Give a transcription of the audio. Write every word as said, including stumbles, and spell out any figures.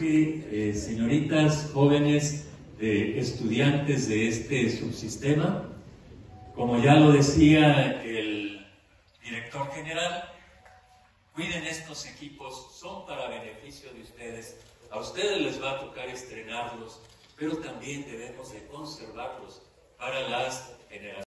que, eh, señoritas, jóvenes, eh, estudiantes de este subsistema, como ya lo decía el director general, cuiden estos equipos, son para beneficio de ustedes. A ustedes les va a tocar estrenarlos, pero también debemos de conservarlos para las generaciones.